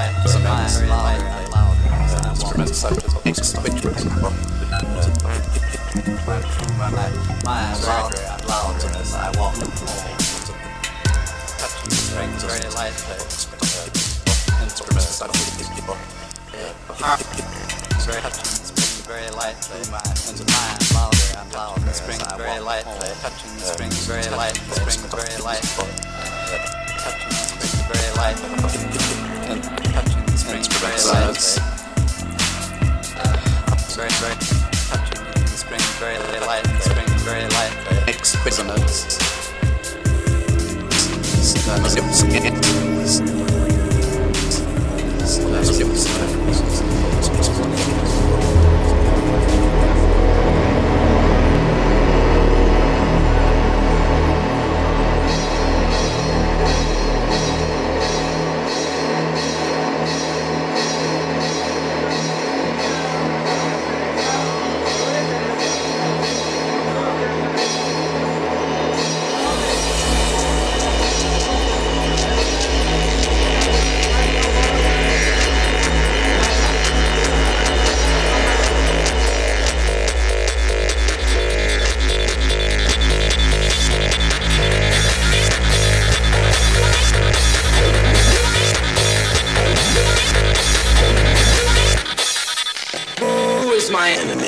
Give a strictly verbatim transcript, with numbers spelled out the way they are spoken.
Instruments such as extinguishers, my louder and louder as I walk, touching the strings very lightly. instruments such as Very touching the strings very lightly. And my louder and louder strings very lightly. Touching the strings very lightly. Strings very lightly. Touching the strings very lightly. And touching the strings very lightly. Very, very touching the strings very lightly. Strings very lightly. exquisiteness. My enemy.